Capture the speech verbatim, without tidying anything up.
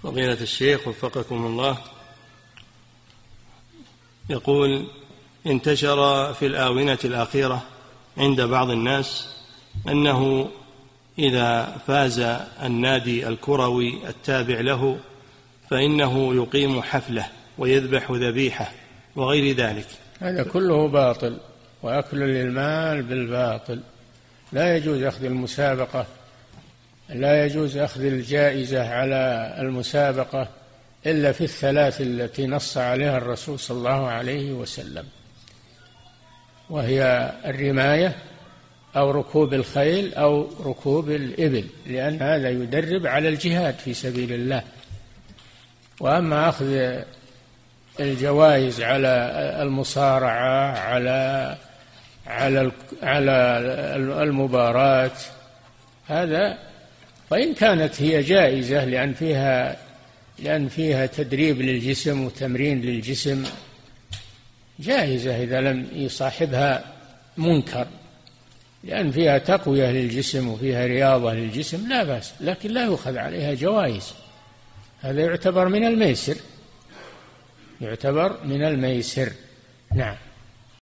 فضيلة الشيخ وفقكم الله، يقول: انتشر في الآونة الأخيرة عند بعض الناس أنه إذا فاز النادي الكروي التابع له فإنه يقيم حفلة ويذبح ذبيحة وغير ذلك. هذا كله باطل وأكل للمال بالباطل. لا يجوز أخذ المسابقة، لا يجوز أخذ الجائزة على المسابقة إلا في الثلاث التي نص عليها الرسول صلى الله عليه وسلم، وهي الرماية أو ركوب الخيل أو ركوب الإبل، لأن هذا يدرب على الجهاد في سبيل الله. وأما أخذ الجوائز على المصارعة، على على على المباراة، هذا وإن كانت هي جائزة لأن فيها لأن فيها تدريب للجسم وتمرين للجسم، جائزة إذا لم يصاحبها منكر، لأن فيها تقوية للجسم وفيها رياضة للجسم لا بأس، لكن لا يؤخذ عليها جوائز. هذا يعتبر من الميسر، يعتبر من الميسر. نعم.